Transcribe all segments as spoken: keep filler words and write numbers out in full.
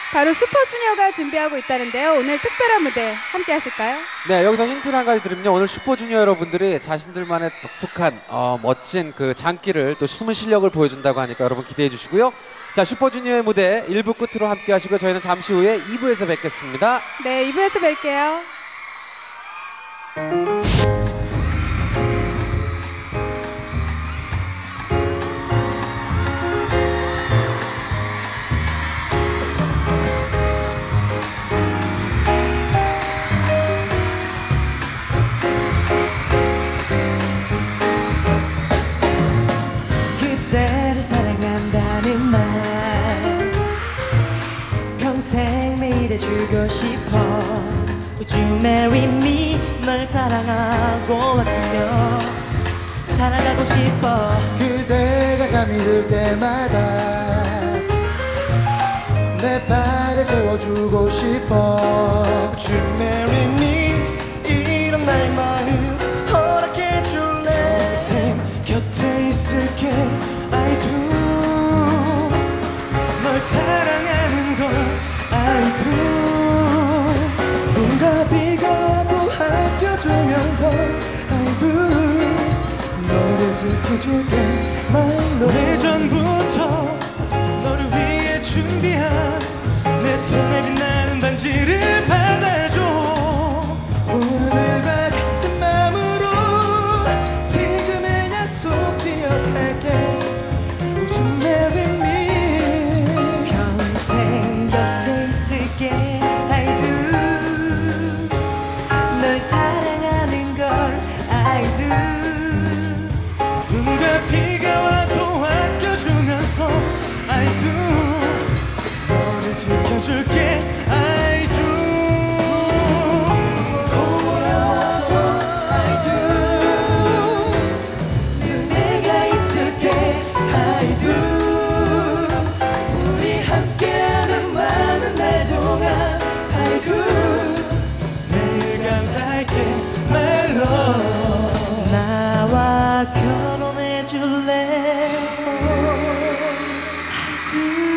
바로 슈퍼주니어가 준비하고 있다는데요. 오늘 특별한 무대 함께 하실까요? 네, 여기서 힌트를 한 가지 드리면요. 오늘 슈퍼주니어 여러분들이 자신들만의 독특한 어, 멋진 그 장기를 또 숨은 실력을 보여준다고 하니까 여러분 기대해 주시고요. 자, 슈퍼주니어의 무대 일 부 끝으로 함께 하시고 저희는 잠시 후에 이 부에서 뵙겠습니다. 네, 이 부에서 뵐게요. 그대를 사랑한다는 말 평생 매일 해주고 싶어. Would you marry me? 널 사랑하고 아끼며 살아가고 싶어. 그대가 잠이 들 때마다 내 발에 재워주고 싶어. Would you marry me? 이런 나의 마음 허락해 줄래? 평생 곁에 있을게 I do. 널 사랑하는 걸 I do. 뭔가 비가 와도 아껴주면서 I do. 너를 지켜줄게 my love. 오래전부터 너를 위해 준비한 내 손에 빛나는 반지를 받아줘. 오늘과 같은 마음으로 지금의 약속 기억할게. Would you marry me? 평생 곁에 있을게 I do. 널 사랑하는 걸 I do. 눈과 비가 와도 아껴주면서 I do. 너를 지켜줄게 I do. 고마워도 I do. 늘 내가 있을게 I do. 우리 함께하는 많은 날 동안 I do. 매일 감사할게 my love. 나와 결혼해 줄래? I do.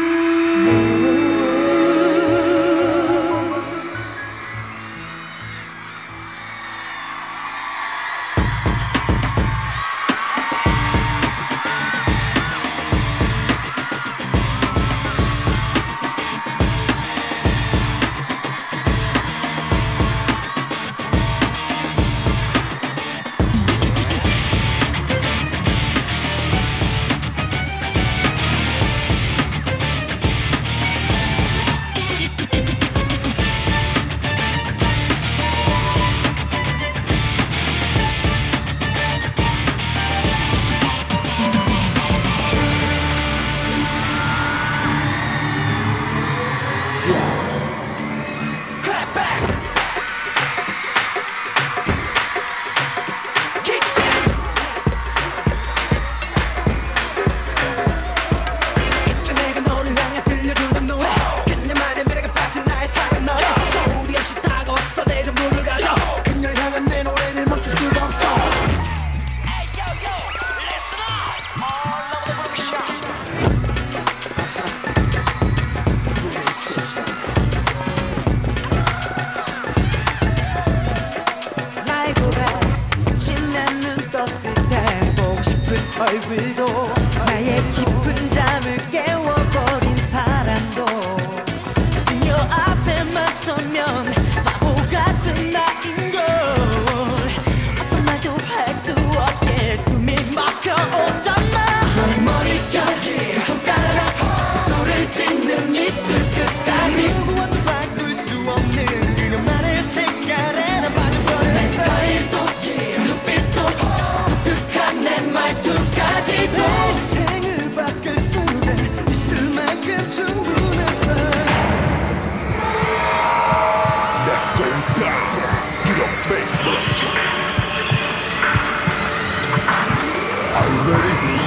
얼굴도 나의 깊은 잠을 깨워버린 사람도 그녀 앞에만 서면 바보 같은 나인걸. 어떤 말도 할 수 없게 숨이 막혀오잖아. 너의 머리까지 손가락 미소를 짓는 입술 끝까지 누구와도 바꿀 수 없는 그녀만의 색깔에 난 빠져버렸어. 내 스타일도 눈빛도 독특한 내 말투까지도 내 생을 바꿀 수는 있을 만큼 충분했어. Let's go down to the basement. Are you ready?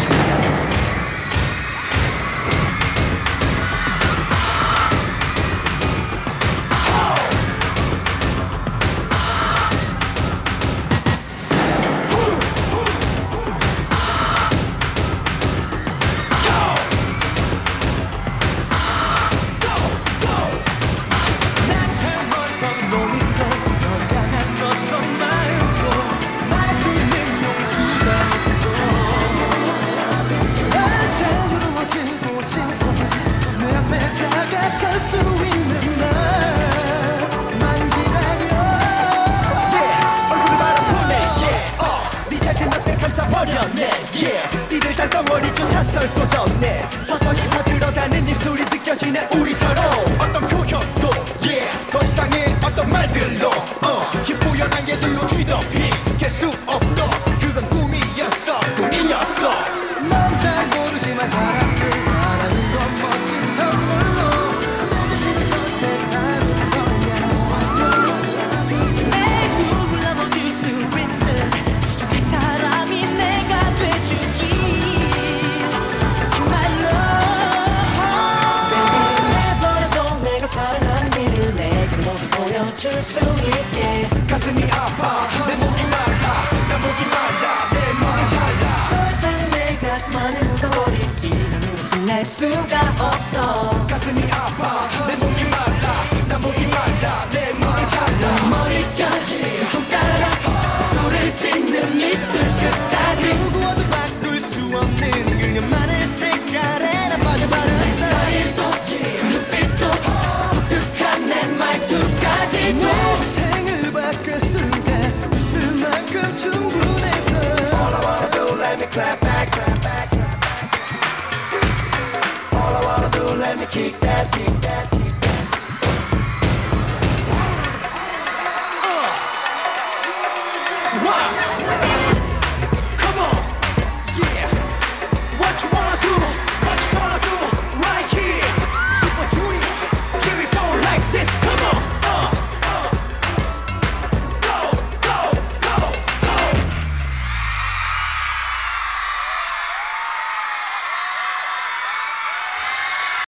머리조차 쓸 곳 없네 서서히 타들어가는 입술이 느껴지네 우리 서로 어떤 표현도 yeah 더 이상의 어떤 말들로 어 희뿌연한 개들로 뒤덮이 깰수 없던 그건 꿈이었어 꿈이었어 넌 잘 모르지만 사람들 말하는 건 멋진 선물로 내 자신이 선택하는 거야 내 꿈을 넘어줄 수 있는 소중한 사람이 내가 돼주길 In my love Baby 내버려둬 내가 사랑한 일을 내게 모두 보여줄 수 있게 가슴이 아파 내 목이 말라 나 목이 말라 내 목이 말라 더 이상 내 가슴 안에 묻어버린 이름으로 끝낼 수가 없어 가슴이 아파 내 목이 말라 나 목이 말라 내 목이 말라 머리까지 손가락 소리를 짓는 입술 끝까지 누구와도 바꿀 수 없는 그녀만의 색깔에 나 빠져버렸어 스타일도 눈빛도 독특한 내 말투까지 내 생을 바꿀 수가 있을 만큼 충분했어 All I wanna do let me clap back clap back All I wanna do let me kick that kick that